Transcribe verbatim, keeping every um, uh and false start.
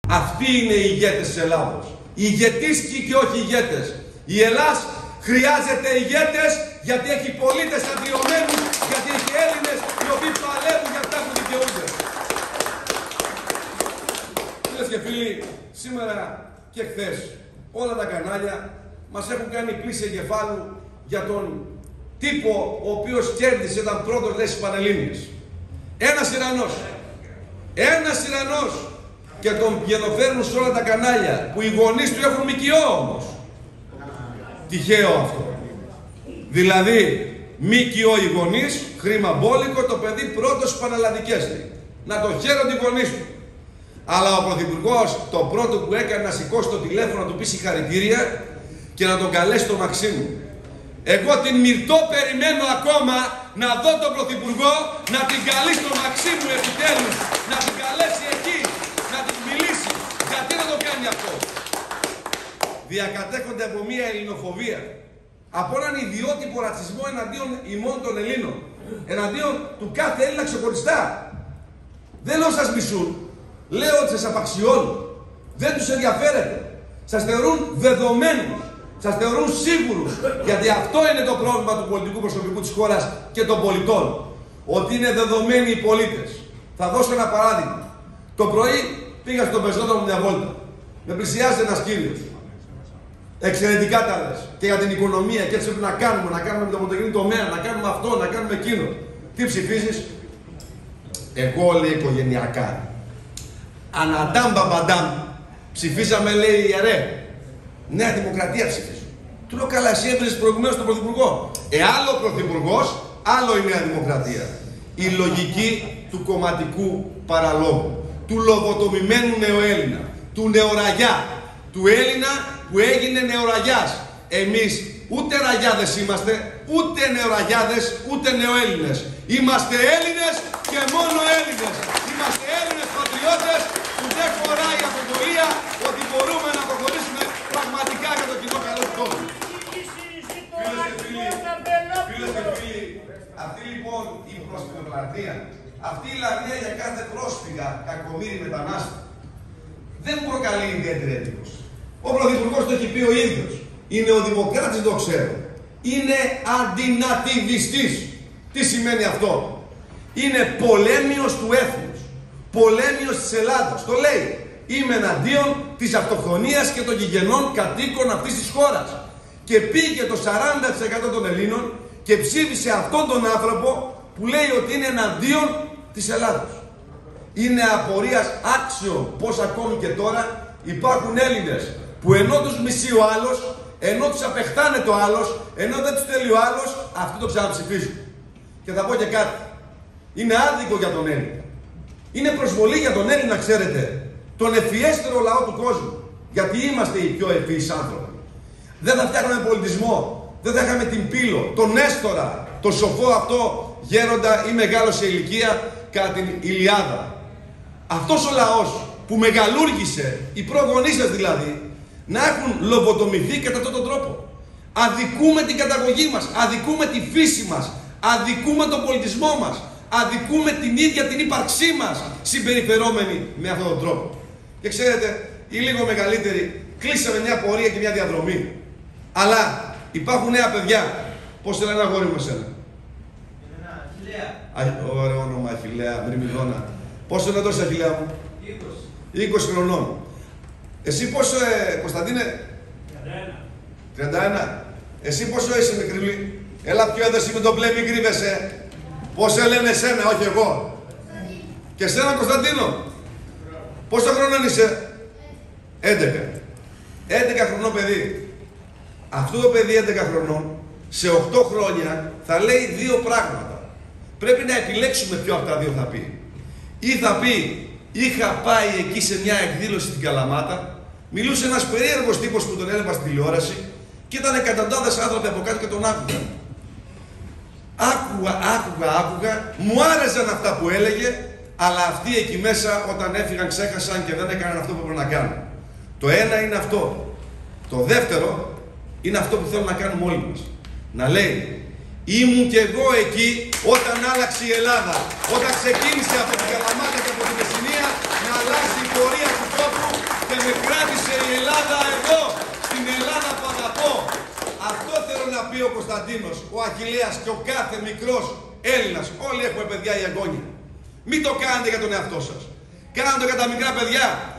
Αυτοί είναι οι ηγέτες της Ελλάδος. Οι ηγετήσκοι και όχι ηγέτες. Η Ελλάδα χρειάζεται ηγέτες γιατί έχει πολίτες αντιρωμένους, γιατί έχει Έλληνες οι οποίοι παλεύουν για αυτά που δικαιούνται. Φίλες και φίλοι, σήμερα και χθες όλα τα κανάλια μας έχουν κάνει πλήση εγκεφάλου για τον τύπο ο οποίος κέρδισε, ήταν πρώτος λέει στις Πανελλήνιες. Ένας Ιρανός. Ένας Ιρανός. Και τον πηγαινοφέρνουν σε όλα τα κανάλια που οι γονείς του έχουν μικιό όμως. Τυχαίο αυτό. Δηλαδή, μικιό οι γονείς, χρήμα μπόλικο, το παιδί πρώτος στις πανελλαδικές. Να το χαίρονται οι γονείς του. Αλλά ο Πρωθυπουργός το πρώτο που έκανε να σηκώσει το τηλέφωνο, να του πει συγχαρητήρια και να τον καλέσει στο Μαξίμου. Εγώ την Μυρτώ περιμένω ακόμα να δω τον Πρωθυπουργό να την καλεί στο Μαξίμου επιτέλους, να την καλέσει εκεί, να την μιλήσει. Γιατί να το κάνει αυτό? Διακατέχονται από μια ελληνοφοβία, από έναν ιδιότυπο ρατσισμό εναντίον ημών των Ελλήνων, εναντίον του κάθε Έλληνα ξεχωριστά. Δεν λέω σας μισούν, λέω ότι σας απαξιώνουν, δεν τους ενδιαφέρεται, σας θεωρούν δεδομένους, σας θεωρούν σίγουρους, γιατί αυτό είναι το πρόβλημα του πολιτικού προσωπικού της χώρας και των πολιτών, ότι είναι δεδομένοι οι πολίτες. Θα δώσω ένα παράδειγμα. Το πρωί πήγα στον πεζόδρομο μια βόλτα, με πλησιάζει ένας κύριος. Εξαιρετικά τα λες. Και για την οικονομία και έτσι πρέπει να κάνουμε, να κάνουμε με το πρωτογενή τομέα, να κάνουμε αυτό, να κάνουμε εκείνο. Τι ψηφίζεις? Εγώ λέει οικογενειακά. Αναντάμ μπαμπαντάμ. Ψηφίσαμε λέει ιερέ. Νέα Δημοκρατία ψηφίζω. Του λέω καλά, εσύ έβριζες προηγουμένως τον Πρωθυπουργό. Ε, άλλο Πρωθυπουργός, άλλο η Νέα Δημοκρατία. Η λογική του κομματικού παραλόγου. Του λογοτομημένου νεοέλληνα. Του νεοραγιά. Του Έλληνα που έγινε νεοραγιάς. Εμείς ούτε ραγιάδες είμαστε, ούτε νεοραγιάδες, ούτε νεοέλληνες. Είμαστε Έλληνες και μόνο Έλληνες. Είμαστε Έλληνες πατριώτες που δεν χωράει αμφιβολία ότι μπορούμε να προχωρήσουμε πραγματικά για το κοινό καλό του κόσμου. Φίλες και φίλοι, αυτή λοιπόν η προσφυγοπλατεία, αυτή η λαγνία για κάθε πρόσφυγα, κακομοίρη μετανάστη, δεν προκαλεί ιδιαίτερη εντύπωση. Ο Πρωθυπουργός το έχει πει ο ίδιος. Είναι ο Δημοκράτης, το ξέρω. Είναι αντινατιβιστής. Τι σημαίνει αυτό? Είναι πολέμιος του έθνους. Πολέμιος της Ελλάδας. Το λέει. Είμαι εναντίον της αυτοκτονίας και των γηγενών κατοίκων αυτής της χώρας. Και πήγε το σαράντα τοις εκατό των Ελλήνων και ψήφισε αυτόν τον άνθρωπο που λέει ότι είναι εναντίον της Ελλάδας. Είναι απορίας άξιο πως ακόμη και τώρα υπάρχουν Έλληνες που ενώ τους μισεί ο άλλος, ενώ τους απεχτάνεται ο άλλος, ενώ δεν τους θέλει ο άλλος, αυτοί το ξαναψηφίζουν. Και θα πω και κάτι. Είναι άδικο για τον Έλληνα. Είναι προσβολή για τον Έλληνα, ξέρετε, τον ευφιέστερο λαό του κόσμου. Γιατί είμαστε οι πιο ευφυείς άνθρωποι. Δεν θα φτιάχναμε πολιτισμό, δεν θα είχαμε την Πύλο, τον Νέστορα, τον σοφό αυτό γέροντα ή μεγάλο σε ηλικία κατά την Ηλιάδα. Αυτός ο λαός που μεγαλούργησε, οι προγονείς σας δηλαδή, να έχουν λοβοτομηθεί κατά αυτόν τον τρόπο. Αδικούμε την καταγωγή μας, αδικούμε τη φύση μας, αδικούμε τον πολιτισμό μας, αδικούμε την ίδια την ύπαρξή μας συμπεριφερόμενοι με αυτόν τον τρόπο. Και ξέρετε, οι λίγο μεγαλύτεροι κλείσαμε μια πορεία και μια διαδρομή. Αλλά υπάρχουν νέα παιδιά. Πώς θέλει ένα αγόρι μου εσένα? Αχιλέα. Ωραίο όνομα, Αχιλέα, Μυρμηδόνα. Πόσο είναι τόσο, Αχιλέα μου? είκοσι χρονών. Εσύ πόσο, ε, Κωνσταντίνε? τριάντα ένα. Εσύ πόσο είσαι, μικρή? Έλα πιο εδώ, εσύ με το μπλε μην κρύβεσαι. Πόσο λένε εσένα, όχι εγώ. Και εσένα, Κωνσταντίνο? Πόσο χρονών είσαι? έντεκα. έντεκα χρονών παιδί. Αυτό το παιδί έντεκα χρονών, σε οκτώ χρόνια θα λέει δύο πράγματα. Πρέπει να επιλέξουμε ποιο από τα δύο θα πει. Ή θα πει, είχα πάει εκεί σε μια εκδήλωση στην Καλαμάτα, μιλούσε ένας περίεργος τύπος που τον έβλεπα στην τηλεόραση και ήταν εκατοντάδες άνθρωποι από κάτω και τον άκουγαν. Άκουγα, άκουγα, άκουγα, μου άρεσαν αυτά που έλεγε, αλλά αυτοί εκεί μέσα όταν έφυγαν ξέχασαν και δεν έκαναν αυτό που έπρεπε να κάνουν. Το ένα είναι αυτό. Το δεύτερο είναι αυτό που θέλουμε να κάνουμε όλοι μας. Να λέει, ήμουν κι εγώ εκεί όταν άλλαξε η Ελλάδα. Όταν ξεκίνησε από την Καλαμάτα και από την Μεσσηνία να αλλάξει η πορεία του τόπου Κωνσταντίνος, ο Αχιλλέας και ο κάθε μικρός Έλληνας. Όλοι έχουμε παιδιά ή εγγόνια. Μην το κάνετε για τον εαυτό σας. Κάντε το για τα μικρά παιδιά.